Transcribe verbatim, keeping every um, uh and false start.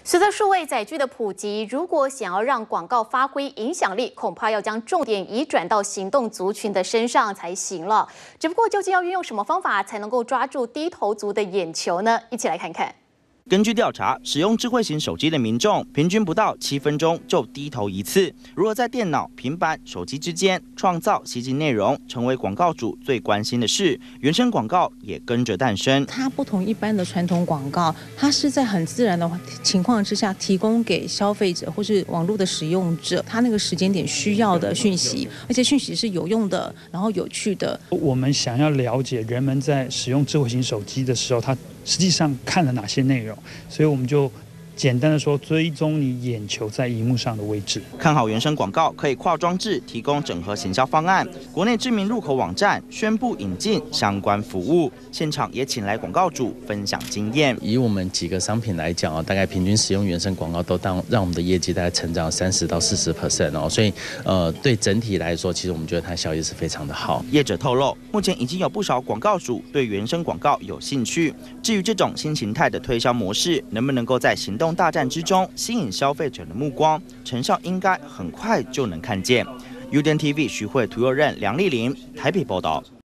随着数位载具的普及，如果想要让广告发挥影响力，恐怕要将重点移转到行动族群的身上才行了。只不过，究竟要运用什么方法才能够抓住低头族的眼球呢？一起来看看。 根据调查，使用智慧型手机的民众平均不到七分钟就低头一次。如何在电脑、平板、手机之间创造吸睛内容，成为广告主最关心的事。原生广告也跟着诞生。 它不同一般的传统广告，它是在很自然的情况之下，提供给消费者或是网络的使用者，他那个时间点需要的讯息，而且讯息是有用的，然后有趣的。 我们想要了解人们在使用智慧型手机的时候，他 实际上看了哪些内容，所以我们就简单的说，追踪你眼球在荧幕上的位置。 看好原生广告，可以跨装置提供整合行销方案。国内知名入口网站宣布引进相关服务，现场也请来广告主分享经验。 以我们几个商品来讲哦，大概平均使用原生广告都当让我们的业绩大概成长三十到四十 percent 哦，所以呃对整体来说，其实我们觉得它效益是非常的好。 业者透露，目前已经有不少广告主对原生广告有兴趣。至于这种新形态的推销模式，能不能够在行动大战之中吸引消费者的目光，成效应该很快就能看见。U D N T V 徐汇涂佑任、梁丽玲台北报道。